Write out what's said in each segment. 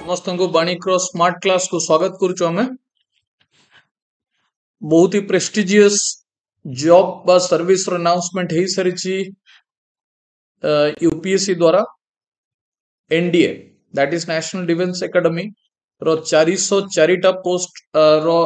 समस्त को बाणिक्र smart class को स्वागत करुचु आमे बहुत ही प्रेस्टिजियस जॉब बा सर्विस रो अनाउंसमेंट हे सरिची यूपीएससी द्वारा NDA that is national defence academy रो 404 टा पोस्ट रो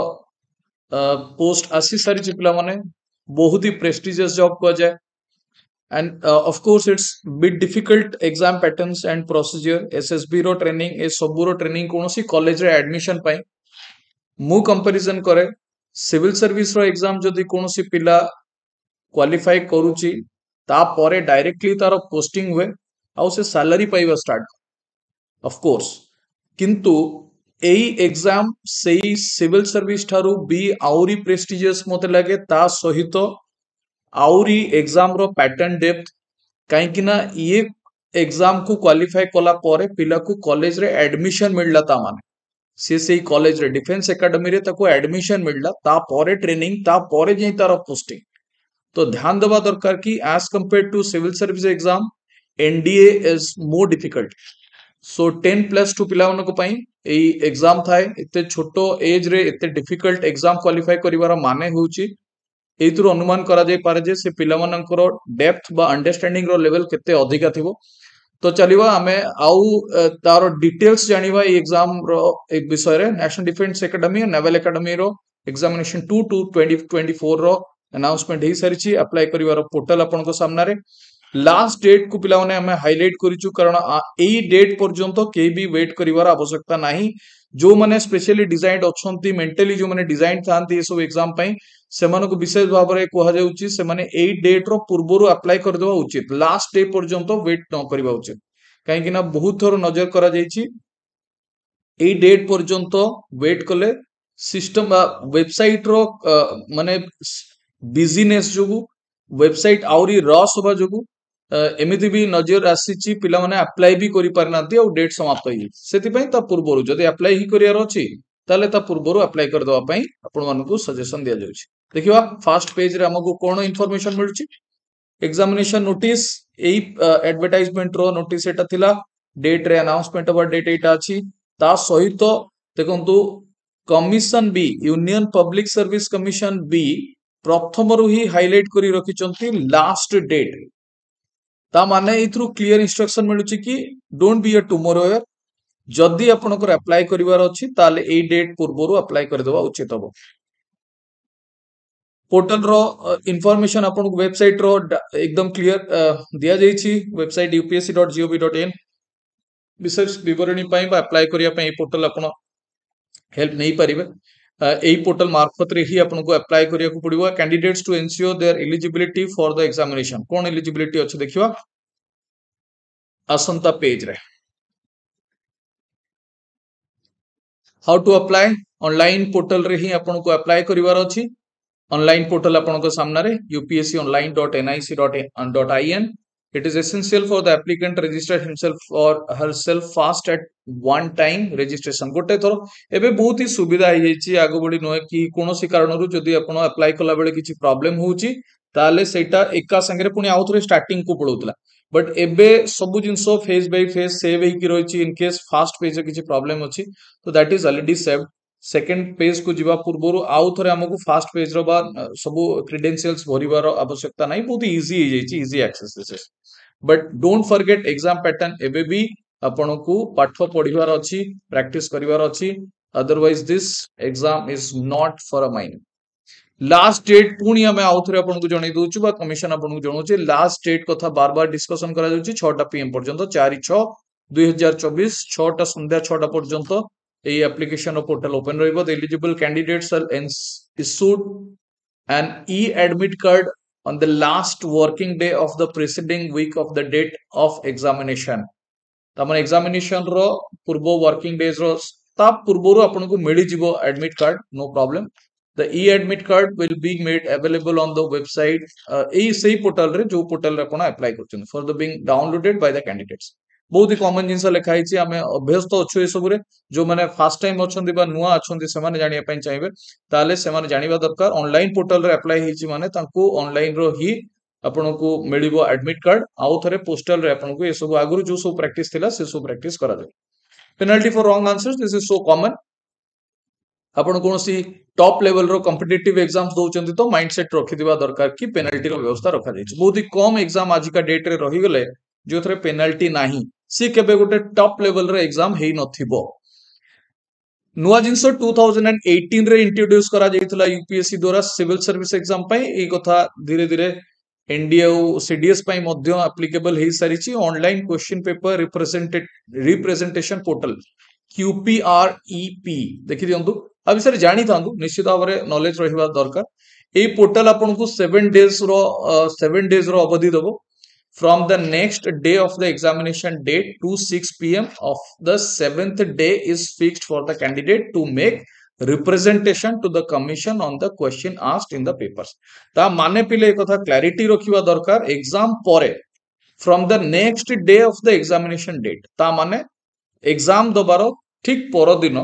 पोस्ट आसी सरिची पिला माने बहुत ही प्रेस्टिजियस जॉब को जाय and of course it's bit difficult exam patterns and procedure SSB रो ट्रेनिंग ए सबु रो ट्रेनिंग कोनोसी कॉलेज रे एडमिशन पाई मु कंपैरिजन करे सिविल सर्विस रो एग्जाम जदी कोनोसी पिला क्वालिफाई करूची ता परे डायरेक्टली तार पोस्टिंग हुए आउ से सैलरी पाइबा स्टार्ट ऑफ कोर्स किंतु एई एग्जाम सेई सिविल सर्विस थारु बी आउरी प्रेस्टिजियस मते लागे ता सहित आउरी एग्जाम रो पैटर्न डेप्थ कहीं ना ये एग्जाम को क्वालिफाई कला परे पिला को कॉलेज रे एडमिशन मिलला ता माने से कॉलेज रे डिफेंस एकेडमी रे ताको एडमिशन मिलला ता परे ट्रेनिंग ता परे जे तार पोस्टिंग तो ध्यान देवा दरकार कि as compare to civil service exam NDA is more difficult so 10+2 पिला मन को पई एई एग्जाम थाए एते छोटो एज रे एते डिफिकल्ट एग्जाम क्वालिफाई करिवार माने होउची एथुर अनुमान करा जाय पारे जे से पिला मानकर डेप्थ बा अंडरस्टैंडिंग रो लेवल केते अधिका थिबो तो चलिबा हमें आउ तारो डिटेल्स जानिबा ए एग्जाम रो एक विषय रे national defence academy naval academy रो एग्जामिनेशन 2 टू 2024 रो अनाउंसमेंट हे सरिची अप्लाई करिवार पोर्टल आपन को सामना रे लास्ट डेट को पिला माने हमें हाईलाइट करिचु कारण एई डेट पर्यंत के भी वेट करिवार आवश्यकता नाही जो माने स्पेशली डिजाइन्ड अछंती मेंटली जो माने डिजाइन थांती ए सब एग्जाम पई सेमान को विशेष भाव में कह जाउची से माने एई डेट रो पूर्वरु अप्लाई कर देबा उचित लास्ट डे पर्यंत वेट न करबा उचित काहे कि ना बहुत थोर नजर करा जाईची एई डेट पर्यंत वेट कले सिस्टम वेबसाइट रो माने बिजनेस जोगु वेबसाइट आउरी रस होबा जोगु एमिति भी नजर आसीची पिला माने अप्लाई भी करि पारनांती और डेट समाप्त होई सेति पई ता पूर्वरु जदी अप्लाई ही करियार अछि ताले ता पूर्वरु अप्लाई कर देबा पई आपण मानकु सजेशन दिया जाउछि देखिवा फर्स्ट पेज रे हमकु कोन इंफॉर्मेशन मिलुछि एग्जामिनेशन नोटिस एई एडवर्टाइजमेंट रो नोटिस एटा थिला डेट रे अनाउंसमेंट अबाउट डेट एटा अछि ता सहित देखंतु कमिशन बी यूनियन पब्लिक सर्विस कमिशन बी प्रथम रु ही हाईलाइट करी रखिचंती लास्ट डेट ता माने इथरु क्लियर इंस्ट्रक्शन मिलुछि कि डोंट बी अ टुमारो जदि आपनकर अप्लाई करिवार अछि ताले ए डेट पूर्वरु अप्लाई कर देबा उचित हबो पोर्टल रो इंफॉर्मेशन आपन को वेबसाइट रो एकदम क्लियर दिया जाईछि वेबसाइट upsc.gov.in विशेष विवरणी पई बा अप्लाई करिया पई पोर्टल आपन हेल्प नहीं परिबे एई पोर्टल मार्फत रे ही आपन को अप्लाई करिया को पड़िबो candidates to ensure their eligibility for the examination कोन एलिजिबिलिटी अछि देखिवा असंता पेज रे how to apply online portal रे ही आपन को अप्लाई करिवार अछि ऑनलाइन पोर्टल आपन को सामने रे upsconline.nic.in it is essential for the applicant to register himself or herself fast at one time registration गोटे थरो एबे बहुत ही सुविधा हो जाईची आगो बडी न कि कोनोसी कारणरू जदी आपण अप्लाई कला बेले किछि प्रॉब्लम होउची ताले सेटा एका संगे पुनी आउ थरे स्टार्टिंग को पडोतला बट एबे सब जिंसो फेस बाय फेस सेव हेकी रहिची इन केस फास्ट पेज रे किछि प्रॉब्लम अछि तो that is already saved second page को जीवा पूर्वरु आउ थरे हमकु फास्ट पेज रो बा सब क्रेडेंशियल्स भरिवार आवश्यकता नाही बहुत इजी हो जाईची easy access this is but don't forget exam pattern एबे भी आपनको पाठ पढिवार अछि प्रैक्टिस करिवार अछि otherwise this exam is not for a mind last date पुणी हमें आउ थरे आपनको जणै दोछु बा कमिशन आपनको जणौछि लास्ट डेट कथा बार बार डिस्कशन करा जाउछि 6टा पीएम पर्यंत 4/6/2024 6टा संध्या 6टा पर्यंत ए एप्लीकेशन पोर्टल ओपन रहिबो the eligible candidates are issued an e-admit card on the last working day of the preceding week of the date of examination तमन एग्जामिनेशन रो पूर्व वर्किंग डेज रो ता पूर्वरु आपन को मिली जिवो admit card no problem the e admit card will be made available on the website ए सही पोर्टल रे जो पोर्टल रे आपण अप्लाई करछन for the being downloaded by the candidates बहुत ही कॉमन जिंस लिखा हिची हमें अभ्यस्त अछु ए सब रे जो माने फर्स्ट टाइम अछंती बा नुआ अछंती से माने जानिया पई चाहिबे ताले से माने जानिबा दरकार ऑनलाइन पोर्टल रे अप्लाई हिची माने तांको ऑनलाइन रो ही आपन को मिलिबो एडमिट कार्ड आउ थरे पोस्टल रे आपन को ए सब आगुरु जो सब प्रैक्टिस थिला से सब प्रैक्टिस करा जाय penalty for wrong answers this is so common आपण कौन टॉप लेवल रो कॉम्पिटिटिव एग्जाम्स दौरान तो माइंडसेट रखिथिबा दरकार कि पेनाल्टी रो व्यवस्था रखा जाय बहुत ही कम एग्जाम आज का डेट रे रही गले जो थरे पेनाल्टी नाही सी केबे गोटे टॉप लेवल रो एग्जाम हेई नथिबो नुआ जिनस 2018 रे इंट्रोड्यूस करा जायतिला यूपीएससी द्वारा सिविल सर्विस एग्जाम पई ए कथा धीरे धीरे एनडीए और सीडीएस पई मध्य एप्लीकेबल हेई सारिची online question paper representation portal QPREP देखि दियंतु आ विषय जानी थांतु निश्चित भाव में नॉलेज रहिबा दरकार ए पोर्टल आपन को 7 डेज रो अवधि देबो from the next day of the examination date to 6 p.m. of the 7th day is fixed for the candidate to make representation to the commission on the question asked in the papers ता माने पिले एक कथा clarity रखिबा दरकार exam परे from the next day of the examination date ता माने exam दबारो ठीक पर दिन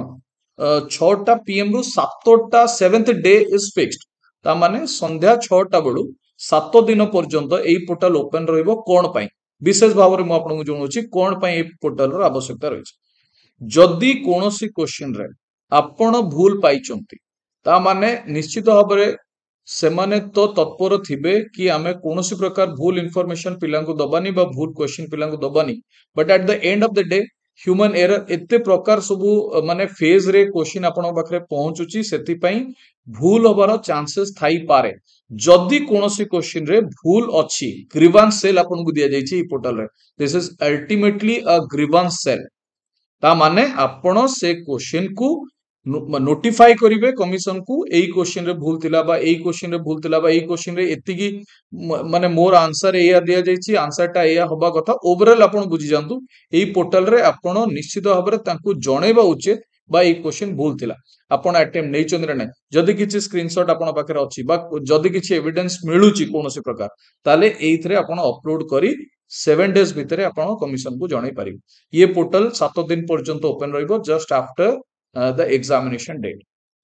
6टा पीएम रु 7टा 7th डे इज फिक्स्ड ता माने संध्या 6टा बेलू 7 दिन पर्यंत एई पोर्टल ओपन रहइबो कोन पई विशेष भाव में मु आपन जणौछि कोन पई ए पोर्टल रो आवश्यकता रहिछ जदि कोनोसी क्वेश्चन रे आपण भूल पाइचंती ता माने निश्चित भाव में सेमाने तो तत्पर थिबे कि आमे कोनोसी प्रकार भूल इंफॉर्मेशन पिलांको दबानी बा भूल क्वेश्चन पिलांको दबानी but at the end of the day human error एते प्रकार सबु माने फेज रे क्वेश्चन आपण पाखरे पहुंचुची सेति पई भूल होबार चांसेस थाई पारे जदि कोनोसी क्वेश्चन रे भूल अछि ग्रीवांस सेल आपन को दिया जायछि पोर्टल रे this is ultimately a grievance cell ता माने आपण से क्वेश्चन को नोटिफाई करिवे कमिशन को एई क्वेश्चन रे भूल थिला बा एई क्वेश्चन रे भूल थिला बा एई क्वेश्चन रे एतिकी माने मोर आंसर एया दिया जायछि आंसर टा एया होबा कथा ओवरऑल आपण बुझी जानतु एई पोर्टल रे आपण निश्चित भाव रे तांकु जणेबा उचित बा एई क्वेश्चन भूल थिला आपण अटेम्प्ट नै चंद्र नै जदि किछि स्क्रीनशॉट आपण पाखरे अछि बा जदि किछि एविडेंस मिलुची कोनोसी प्रकार ताले एइथरे आपण अपलोड करी 7 डेज भितरे आपण कमिशन को जणै पारिबो ये पोर्टल 7 दिन पर्यंत ओपन रहइबो just after the examination date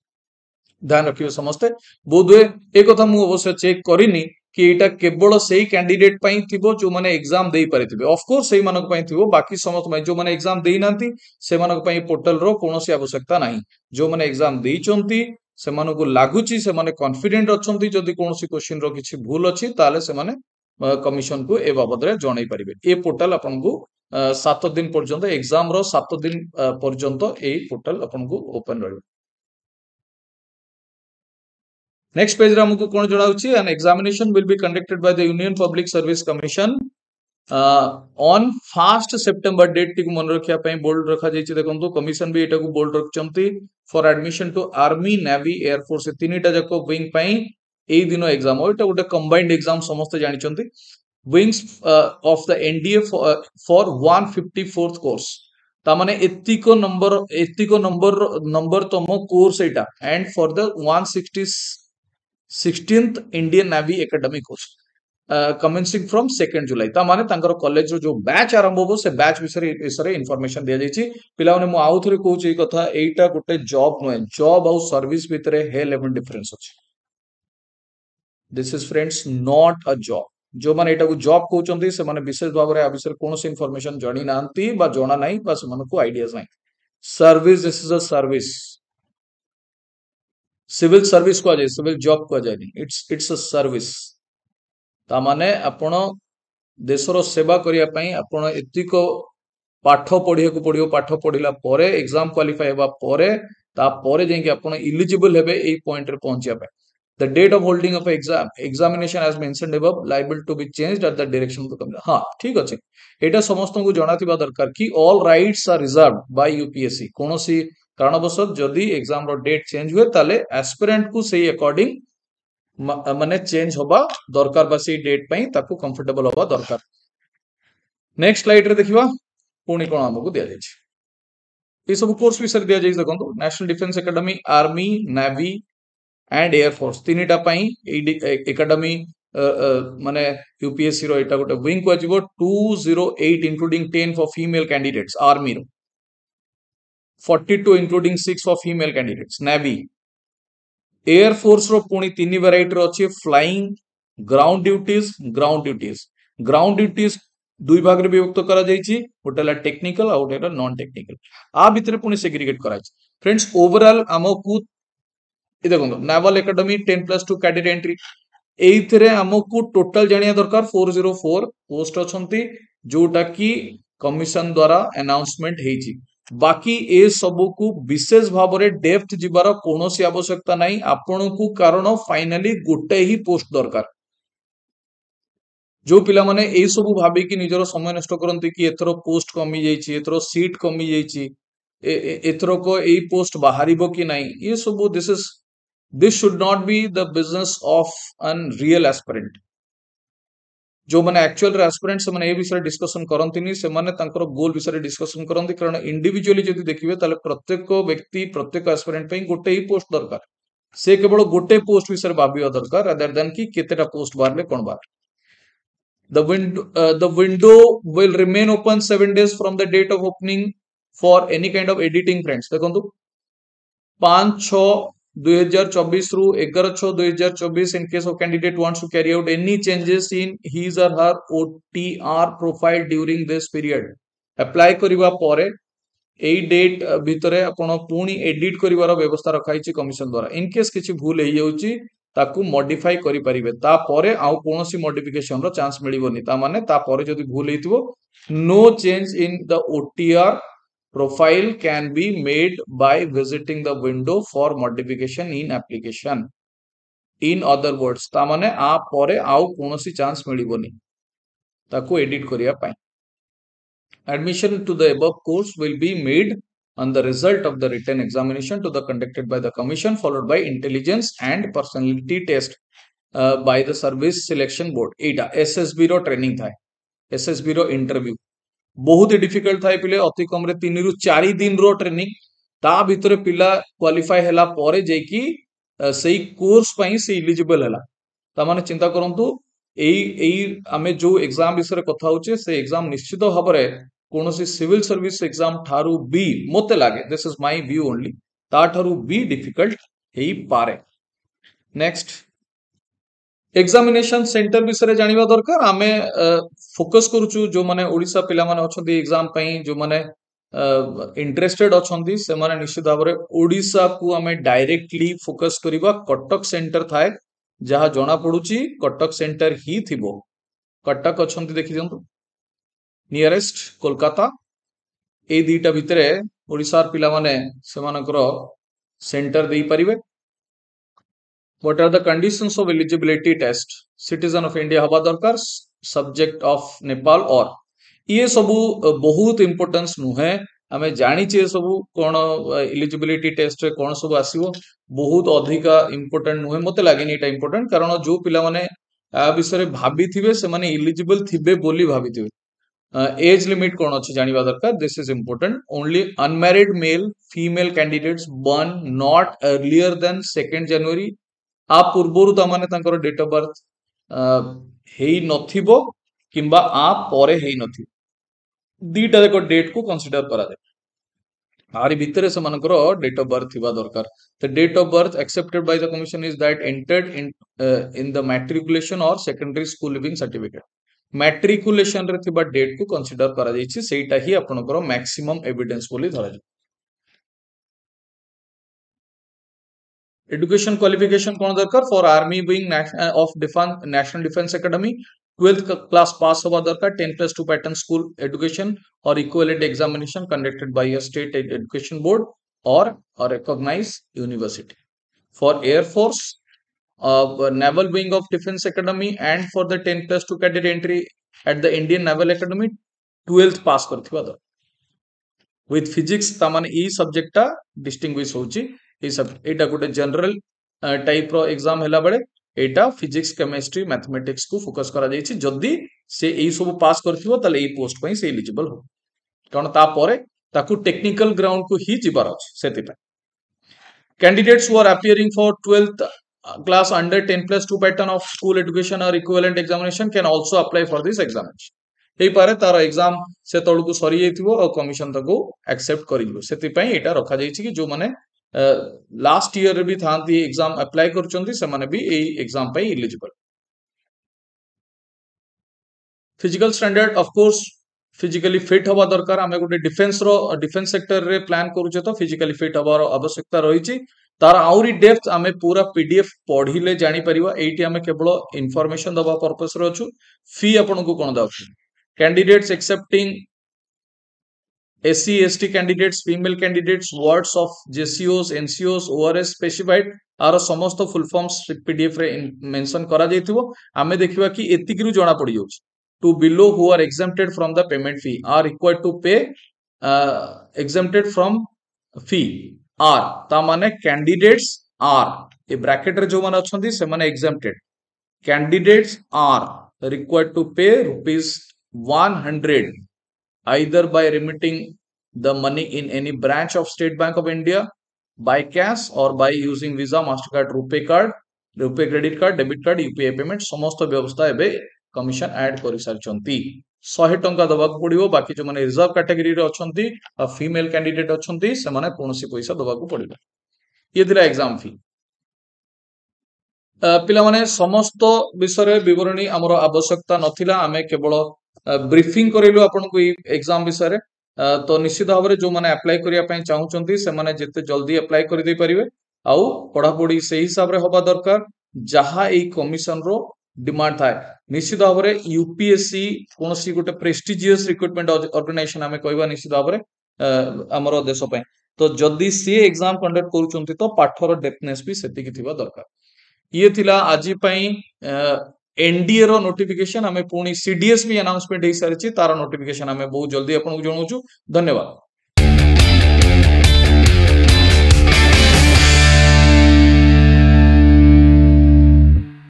ध्यान रखियो समस्ते बोधवे एक कथा मु अवश्य चेक करिनी कि एटा केवल सेही कैंडिडेट पई थिबो जो माने एग्जाम देई परिथिबे ऑफ कोर्स सेही मानक पई थिबो बाकी समस्त पई जो माने एग्जाम देई नांती से मानक पई पोर्टल रो कोनोसी आवश्यकता नाही जो माने एग्जाम देई चंती से मानको लागुची से माने कॉन्फिडेंट अछंती जदि कोनोसी क्वेश्चन रो किछि भूल अछि ताले से माने कमिशन को ए बाबद रे जणै परिबे ए पोर्टल आपन को 7 दिन पर्यंत एग्जाम रो 7 दिन पर्यंत ए पोर्टल आपन को ओपन रहइबो नेक्स्ट पेज रे हमको कोन जणाउची an examination will be conducted by the union public service commission on 1 September date टी मन रखिया पई बोल्ड रखा जायछि देखंतु कमिशन भी एटा को बोल्ड रखचंती for admission to army navy air force तीनटा जको विंग पई एई दिनो एग्जाम ओटा गोटे कंबाइंड एग्जाम समस्त जानि चंती wings of the NDA for 154th course ता माने एतिको नंबर तम कोर्स एटा and for the 116th Indian navy academy course commencing from 2 July ता माने तांकर कॉलेज रो जो बैच आरंभ होबो से बैच विषय इन्फॉर्मेशन दिया जायछि पिला माने मु आउ थरे कहूछि ए कथा एटा गोटे जॉब नो जॉब आउ सर्विस भितरे हे लेवल डिफरेंस अछि this is friends not a job जो माने एटा को जॉब कहउचंती से माने विशेष भाव रे आ विषय कोनोसी इन्फॉर्मेशन जणी नांती बा जणा नाही बा से माने को आईडियाज नाही service this is a service civil service को जाय सिविल जॉब को जाय इट्स अ सर्विस ता माने आपण देशर सेवा करिया पई आपण एतिको पाठ पढिया को पढियो पाठ पढिला परे एग्जाम क्वालिफाई हेबा परे ता परे जेंके आपण एलिजिबल हेबे ए पॉइंट रे पहुंचिया पई the date of holding of examination as mentioned above liable to be changed at the direction of the committee हां ठीक अछि एटा समस्त को जणातिबा दरकार कि all rights are reserved by UPSC कोनोसी कारणवश जदि एग्जाम रो डेट चेंज हुए ताले एस्पिरेंट को सेही अकॉर्डिंग माने चेंज होबा दरकार बा सेही डेट पई ताको कंफर्टेबल होबा दरकार नेक्स्ट स्लाइड रे देखिबा पुणी कोन हमकु दिया जाय छै ए सब कोर्स विषय दिया जाय देखंतु National defence Academy army navy and air force तीनटा पई एकेडमी माने यूपीएससी रो एटा गोटे विंग को आजिबो 208 including 10 for female candidates army रो 42 including 6 for female candidates navy air force रो पुणी तीन वैरायटी रो अछि फ्लाइंग ग्राउंड ड्यूटीज दुई भाग रे विभक्त करा जायछि गोटे हला टेक्निकल आ गोटे हला नॉन टेक्निकल आ भितरे पुनी सेग्रीगेट करा जायछि फ्रेंड्स ओवरऑल हमकु ए देखो नावल एकेडमी 10+2 कैडेट एंट्री एइथिरे हमकु टोटल जानिया दरकार 404 पोस्ट अछंती जोटा की कमिशन द्वारा अनाउंसमेंट हेछि बाकी ए सबु को विशेष भाव रे डेप्थ जिबार कोनोसी आवश्यकता नाही आपनकु कारण फाइनली गोटे ही पोस्ट दरकार जो पिला माने ए सब भाबी कि निजर समय नष्ट करंती कि एथरो पोस्ट कमी जाईची एथरो सीट कमी जाईची एथरो को ए पोस्ट बाहरिबो कि नाही ये सब this should not be the business of an real aspirant जो माने एक्चुअल एस्पिरेंट से माने ए विषय डिस्कशन करंतिनी से माने तांकर गोल विषय डिस्कशन करंती कारण इंडिविजुअली जदि देखिबे ताले प्रत्येक व्यक्ति प्रत्येक एस्पिरेंट पई गोटे ही पोस्ट दरकार से केवल गोटे पोस्ट विषय भाबिया दरकार रादर देन कि केतेटा पोस्ट बारले कोन बार the window will remain open 7 days from the date of opening for any kind of editing friends देखो 5/6/2024 रू 11/6/2024 in case of candidate wants to carry out any changes in his or her OTR profile during this period apply करिवा परे एई date भितरे आपण पुणी edit करिवार व्यवस्था रखाइछि commission द्वारा in case किछि भूल हेइ जाउछि ताकू मॉडिफाई करि परिबे ता परे आउ कोनोसी मॉडिफिकेशन रो चांस मिलिबोनी ता माने ता परे जदि भूल हेइतिबो no change in the OTR profile can be made by visiting the window for modification in application in other words ता माने आ परे आउ कोनोसी चांस मिलिबोनी ताकू एडिट करिया पाई admission to the above course will be made on the result of the written examination to the conducted by the commission followed by intelligence and personality test by the service selection board एटा SSB रो training थाए SSB रो interview बहुत ही difficult थाए पिले अति कम रे 3 रु 4 दिन रो ट्रेनिंग ता भितरे पिला क्वालिफाई हला परे जेकी सेही कोर्स पई से एलिजिबल हला ता माने चिंता करंतु एई एई आमे जो एग्जाम विषय कथा होचे से एग्जाम निश्चित भाबरे कोनोसी सिविल सर्विस एग्जाम ठारू बी मते लागे this is my view only ता ठारू बी डिफिकल्ट हेई पारे नेक्स्ट एग्जामिनेशन सेंटर विषय जानिबा दरकार आमे फोकस करूछु जो माने ओडिसा पिला माने अछंती एग्जाम पई जो माने इंटरेस्टेड अछंती से माने निश्चित भाबरे ओडिसा को आमे डायरेक्टली फोकस करिबा कटक सेंटर थाए जहा जणा पडुची कटक सेंटर ही थिबो कटक अछंती देखि दियंतु नियरेस्ट कोलकाता ए दीटा भितरे ओडिसार पिला माने सेमानकर सेंटर देई परिबे what are the conditions of eligibility test citizen of india हवा दरकार सब्जेक्ट ऑफ नेपाल और ये सबु बहुत इंपोर्टेंस नुहे आमे जानि छे सबु कोन एलिजिबिलिटी टेस्ट रे कोन सबु आसीबो बहुत अधिका इंपोर्टेंट नुहे मते लागेनी एटा इंपोर्टेंट कारण जो पिला माने आ विषय भाबी थिबे से माने एलिजिबल थिबे बोली भाबी थिबे एज लिमिट कोन अछि जानिबा दरकार this is important only unmarried male female candidates born not earlier than 2 January आ पूर्वरु तामाने तांकर डेट ऑफ बर्थ हेई नथिबो किंबा आ परे हेई नथि दीटा देखो डेट को कंसीडर करा जाय आरि भितरे से मानकर डेट ऑफ बर्थ थिबा दरकार the date of birth accepted by the commission is that entered in the matriculation or secondary school leaving certificate matriculation रे थिबा डेट को कंसीडर करा जायछि सेटा ही आपनकर मैक्सिमम एविडेंस बोली धरा जाय एजुकेशन क्वालिफिकेशन कौन दरकार for army wing of National defence Academy 12th class pass होगा दरकार 10+2 pattern school education or equivalent examination conducted by a state education board or recognised university for air force naval wing of defence academy and for the 10+2 cadet entry at the Indian Naval Academy 12th pass करथिबा दर with physics तामाने ई सब्जेक्टटा distinguish होची ए सब एटा गोटे general type रो exam हैला बळे एटा फिजिक्स केमिस्ट्री मैथमेटिक्स को फोकस करा जायछि जदी से एई सब पास करथिबो तले एई पोस्ट पई से एलिजिबल हो कारण ता परे ताकू टेक्निकल ग्राउंड को ही जिबार अछि सेति पे candidates who are appearing for 12th class under 10+2 pattern of school education or equivalent examination can also apply for this examination एई पारे तार एग्जाम से तळकू सरी जैथिबो और कमिशन तको एक्सेप्ट करिबो सेति पई एटा रखा जायछि कि जो माने लास्ट ईयर भी थांती एग्जाम अप्लाई करचंती से माने भी एई एग्जाम पई eligible physical standard of course physically fit हवा दरकार आमे गोटे डिफेंस सेक्टर रे प्लान करूचे तो फिजिकली फिट हबार आवश्यकता रही तार आउरी डेप्थ आमे पूरा पीडीएफ पढ़िले जानी परिबा एठी आमे केवल इंफॉर्मेशन दबा पर्पस रे अछु फी आपन को कोन दाउ candidates excepting SC ST candidates female candidates words of JCOs NCOs ORS specified आर समस्त फुल फॉर्म्स पीडीएफ रे मेंशन करा जाइथिबो आमे देखिबा कि एतिकिरु जणा पड़ी जाउछ to below who are exempted from the payment fee are required to pay exempted from fee are ता माने candidates are ए ब्रैकेट रे जो माने अछंती से माने exempted candidates are required to pay rupees 100 either by remitting the money in any branch of State Bank of India by cash or by using Visa, Mastercard, Rupee credit card, debit card, UPI payment समस्त व्यवस्था एबे commission add करि सारचंती 100 टंका दबाक पड़िबो बाकी जो माने reserve category रे अछंती आ female candidate अछंती से माने कोनोसी पैसा दबाक पड़िबो ये दिला एग्जाम फी पिला माने समस्त विषय विवरणी हमर आवश्यकता नथिला आमे केवल ब्रीफिंग करेलु आपन को एग्जाम विषय तो निश्चित भाव में जो मैंने अप्लाई करने चाहूँगी से माने जिते जल्दी अप्लाई कर दे परिवे आउ पढ़ापढ़ी से हिसाब रे हबा दरकार जहाँ এই कमिशन रो डिमांड थाए निश्चित भाव में यूपीएससी कौन सी गोटे प्रेस्टिजियस रिक्रुटमेंट ऑर्गेनाइजेशन आमे कहबा निश्चित भाव में हमर देश पय तो जदी सी एग्जाम कंडक्ट करूचंती तो पाठर डेप्थनेस भी सेतिकी थिबा दरकार ये थिला आजि पई एनडीए रो नोटिफिकेशन हमें पुणी सीडीएस भी अनाउंसमेंट हो सारी तार नोटिफिकेशन हमें बहुत जल्दी आपको जनाऊँ धन्यवाद।